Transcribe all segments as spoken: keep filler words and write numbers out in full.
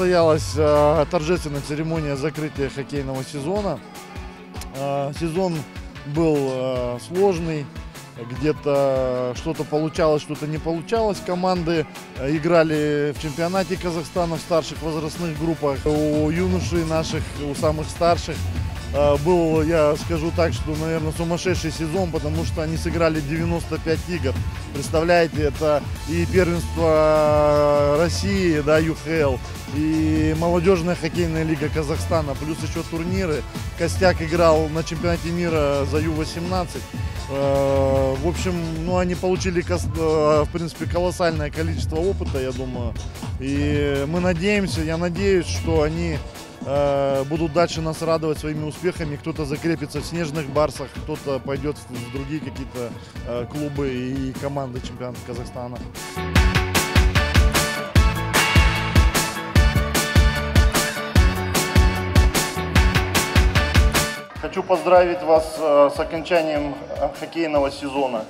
состоялась э, торжественная церемония закрытия хоккейного сезона. Э, сезон был э, сложный, где-то что-то получалось, что-то не получалось. Команды э, играли в чемпионате Казахстана в старших возрастных группах. У юношей наших, у самых старших э, был, я скажу так, что, наверное, сумасшедший сезон, потому что они сыграли девяносто пять игр. Представляете, это и первенство России, да, ю ха эл, и молодежная хоккейная лига Казахстана, плюс еще турниры. Костяк играл на чемпионате мира за ю восемнадцать. В общем, ну, они получили, в принципе, колоссальное количество опыта, я думаю. И мы надеемся, я надеюсь, что они будут дальше нас радовать своими успехами. Кто-то закрепится в снежных барсах, кто-то пойдет в другие какие-то клубы и команды чемпионата Казахстана. Хочу поздравить вас с окончанием хоккейного сезона.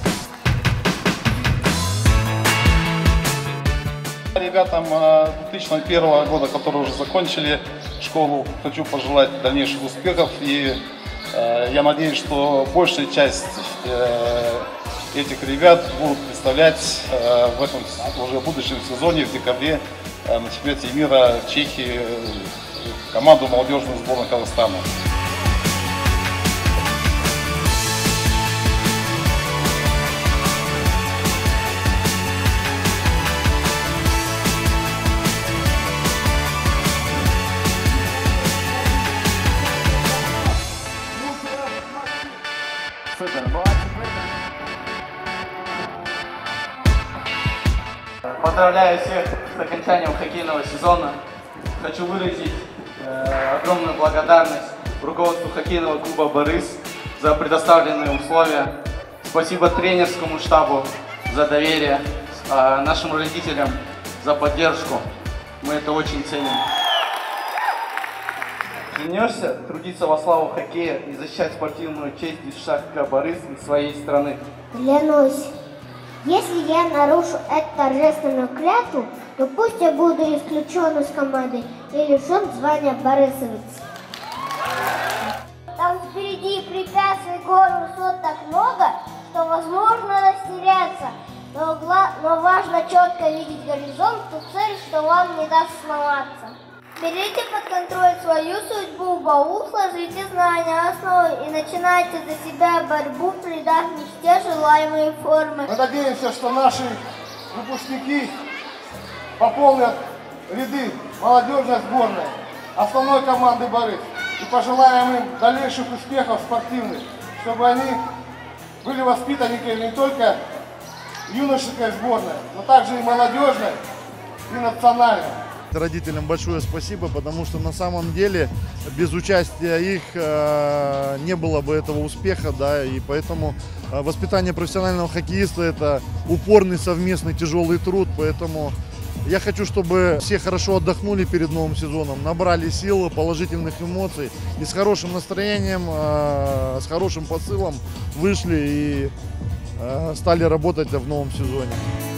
Ребятам две тысячи первого года, которые уже закончили школу, хочу пожелать дальнейших успехов. И э, я надеюсь, что большая часть э, этих ребят будут представлять э, в этом уже будущем сезоне, в декабре, э, на чемпионате мира в Чехии э, команду молодежную сборную Казахстана. Поздравляю всех с окончанием хоккейного сезона. Хочу выразить э, огромную благодарность руководству хоккейного клуба «Борис» за предоставленные условия. Спасибо тренерскому штабу за доверие, э, нашим родителям за поддержку. Мы это очень ценим. Клянешься трудиться во славу хоккея и защищать спортивную честь ШК «Борис» и своей страны? Клянусь. Если я нарушу эту торжественную клятву, то пусть я буду исключен из команды и лишен звания борисовец. Там впереди препятствий гор высот так много, что возможно растеряться. Но, но важно четко видеть горизонт, ту цель, что вам не даст сломаться. Берите под контроль свою судьбу, в баул сложите знания основы и начинайте за себя борьбу, придав мечте желаемые формы. Мы надеемся, что наши выпускники пополнят ряды молодежной сборной, основной команды «Борис». И пожелаем им дальнейших успехов спортивных, чтобы они были воспитанниками не только юношеской сборной, но также и молодежной, и национальной. Родителям большое спасибо, потому что на самом деле без участия их э, не было бы этого успеха, да, и поэтому э, воспитание профессионального хоккеиста — это упорный совместный тяжелый труд, поэтому я хочу, чтобы все хорошо отдохнули перед новым сезоном, набрали силы, положительных эмоций и с хорошим настроением, э, с хорошим посылом вышли и э, стали работать в новом сезоне.